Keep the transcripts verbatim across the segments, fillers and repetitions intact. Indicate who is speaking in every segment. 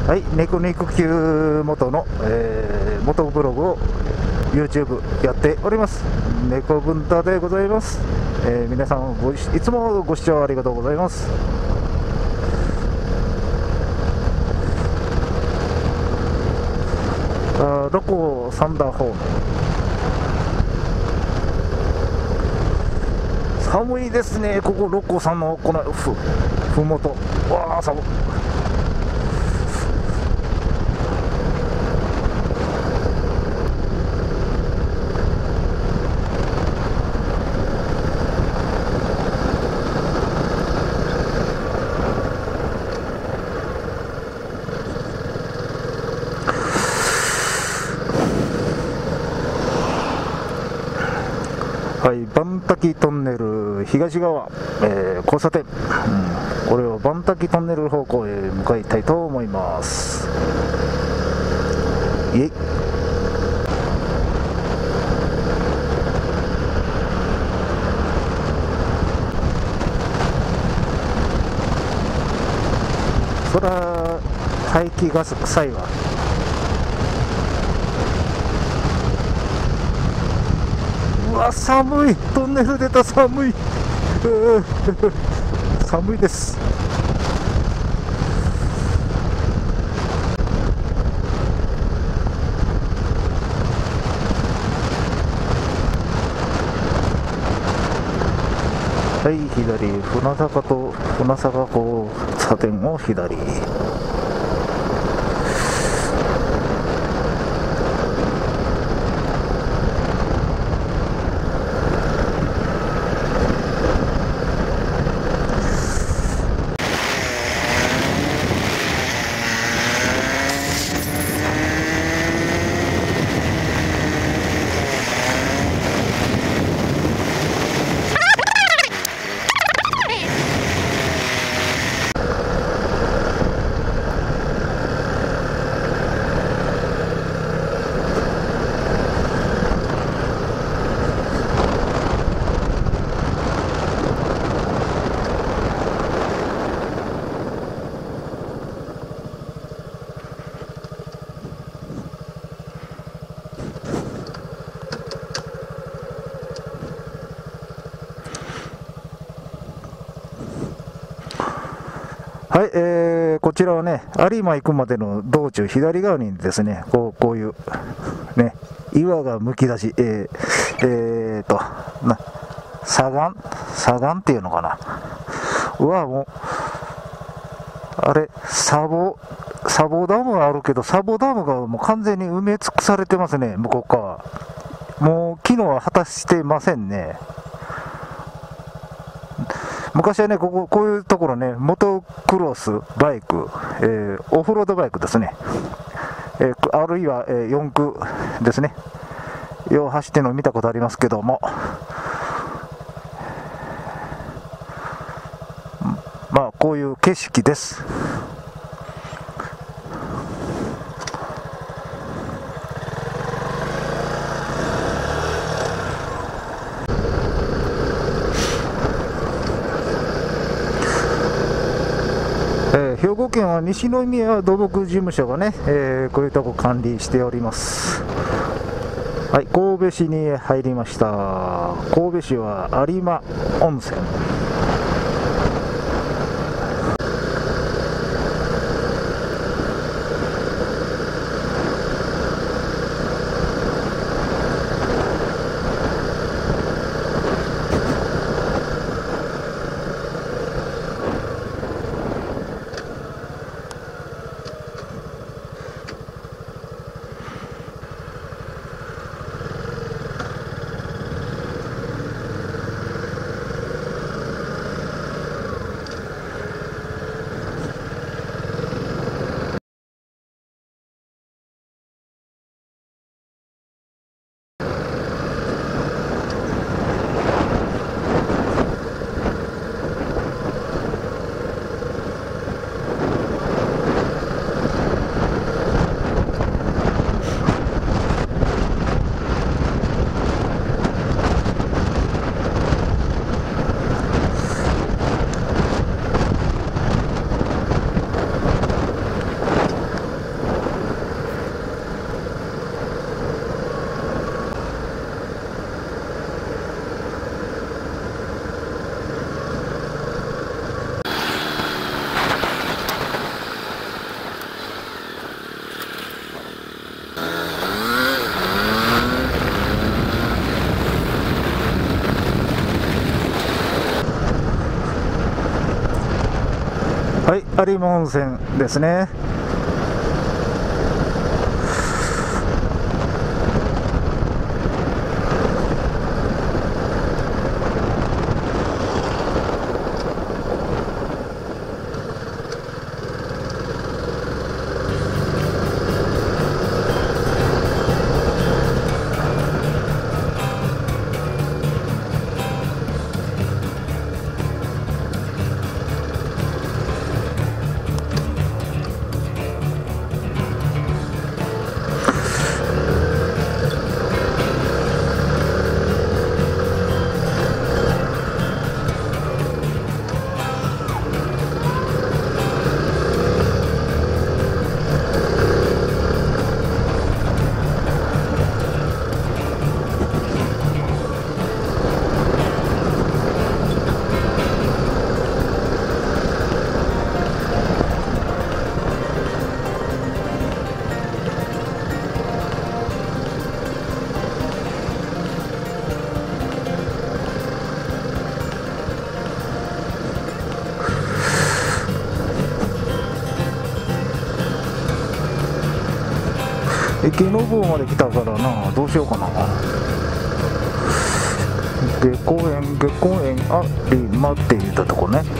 Speaker 1: はい、猫肉球元の、えー、元ブログを YouTube やっております。猫文太でございます。えー、皆さんごいつもご視聴ありがとうございます。あロコサンダーホーム、寒いですね。ここロコさんのこのふふもと、わあ寒い。はい、バンタキトンネル東側、えー、交差点、うん、これをバンタキトンネル方向へ向かいたいと思います。イエイ。そら排気ガス臭いわ。うわ寒い、トンネル出た、寒い寒いです。はい、左、船坂と船坂交差点を左。はい、えー、こちらはね、有馬行くまでの道中、左側にですね、こう、こういう、ね、岩がむき出し、えー、えーと、な、砂岩砂岩っていうのかな。うわ、もう、あれ、砂防、砂防ダムがあるけど、砂防ダムがもう完全に埋め尽くされてますね、向こう側。もう、機能は果たしてませんね。昔はね、ここ、こういうところね、モトクロスバイク、えー、オフロードバイクですね、えー、あるいは、えー、四駆ですね、よう走ってるのを見たことありますけども、まあ、こういう景色です。兵庫県は西宮土木事務所がね、えー、こういうとこ管理しております。はい、神戸市に入りました。神戸市は有馬温泉。 有馬温泉ですね。池坊まで来たからな、どうしようかな。下公園、下公園有馬って言ったとこね。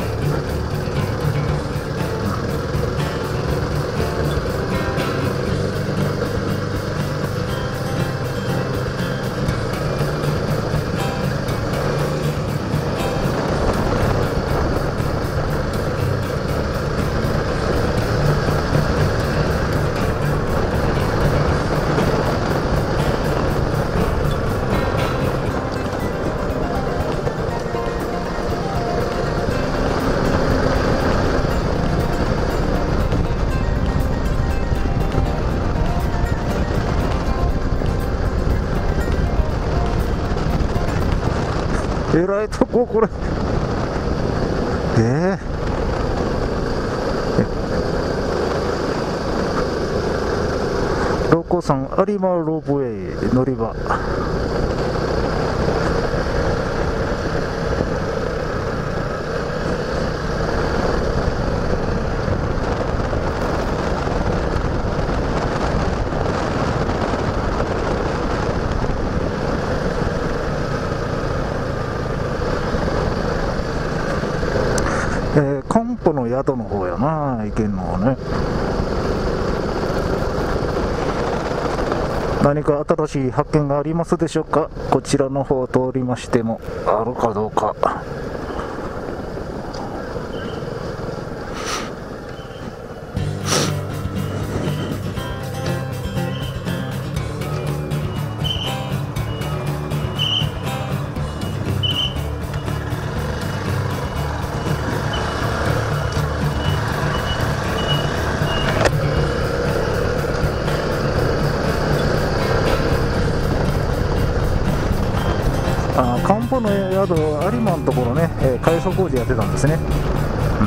Speaker 1: えらいとここれ。えー、六甲山有馬ロープウェイ乗り場。えー、かんぽの宿の方やな、行けんのはね。何か新しい発見がありますでしょうか。こちらの方を通りましてもあるかどうか。あ、かんぽの宿有馬のところね、えー、改装工事やってたんですね。うん、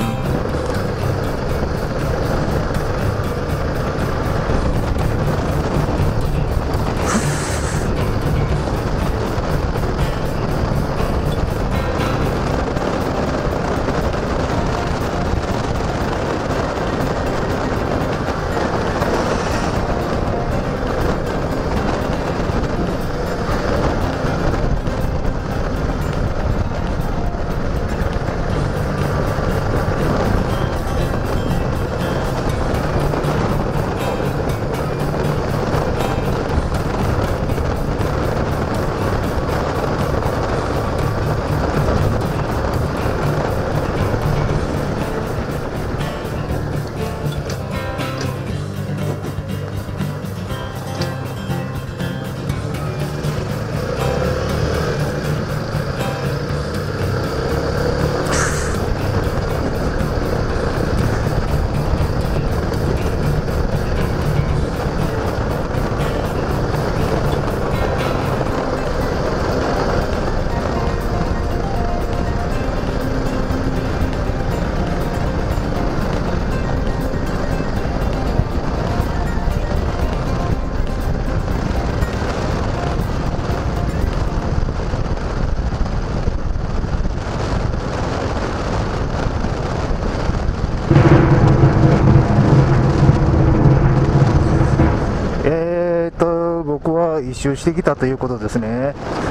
Speaker 1: 一周してきたということですね。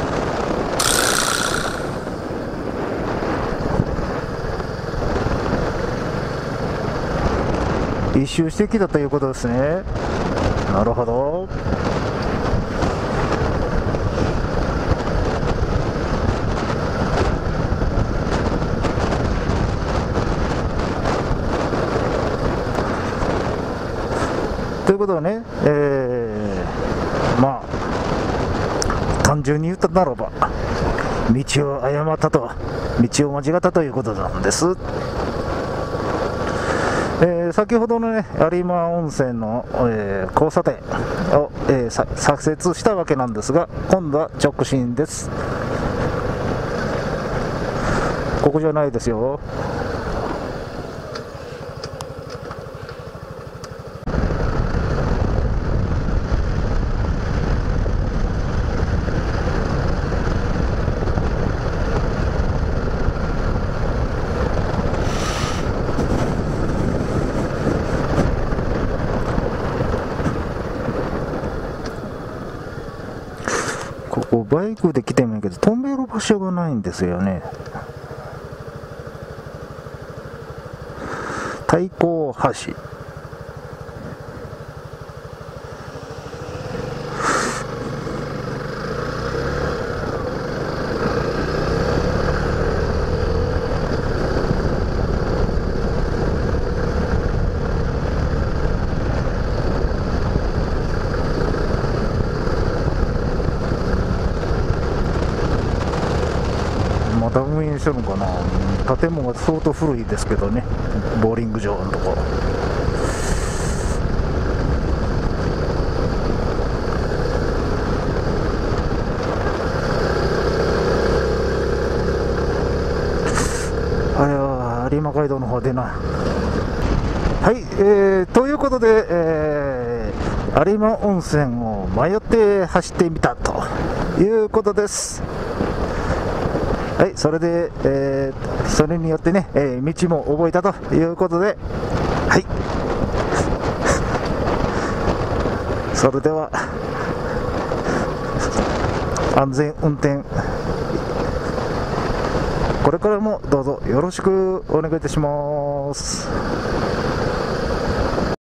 Speaker 1: 一周してきたということですね。なるほど。ということはね、えー、まあ単純に言ったならば道を誤ったと、道を間違ったということなんです。えー、先ほどのね有馬温泉の、えー、交差点を、えー、左折したわけなんですが、今度は直進です。ここじゃないですよ。ここバイクで来てもいいけど止める場所がないんですよね。太閤橋、また運営してるのかな。建物が相当古いですけどね、ボーリング場のとこ。あれは有馬街道の方でな。はい、えー、ということで、えー、有馬温泉を迷って走ってみたということです。はい、それで、えー、それによってね、えー、道も覚えたということで、はい、それでは安全運転、これからもどうぞよろしくお願いいたします。